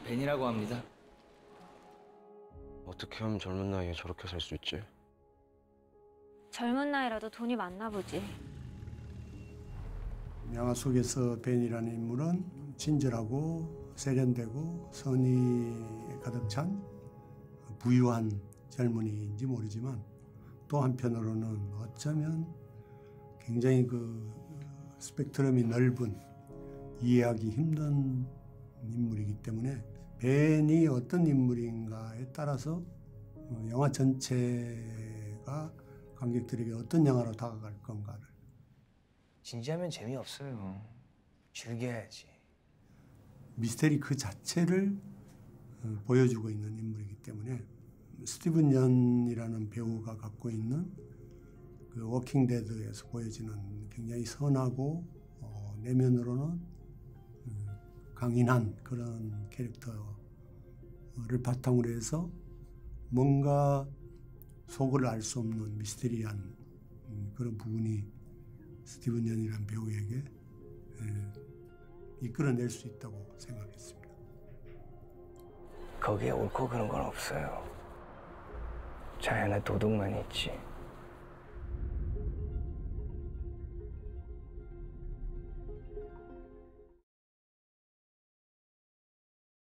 벤이라고 합니다. 어떻게 하면 젊은 나이에 저렇게 살 수 있지? 젊은 나이라도 돈이 많나 보지. 영화 속에서 벤이라는 인물은 친절하고 세련되고 선의 가득 찬 부유한 젊은이인지 모르지만 또 한편으로는 어쩌면 굉장히 그 스펙트럼이 넓은 이해하기 힘든 인물이기 때문에 벤이 어떤 인물인가에 따라서 영화 전체가 관객들에게 어떤 영화로 다가갈 건가를 진지하면 재미없어요. 즐겨야지. 미스테리 그 자체를 보여주고 있는 인물이기 때문에 스티븐 연이라는 배우가 갖고 있는 그 워킹 데드에서 보여지는 굉장히 선하고 내면으로는 강인한 그런 캐릭터를 바탕으로 해서 뭔가 속을 알 수 없는 미스테리한 그런 부분이 스티븐 연이라는 배우에게 이끌어낼 수 있다고 생각했습니다. 거기에 옳고 그런 건 없어요. 자연의 도덕만 있지.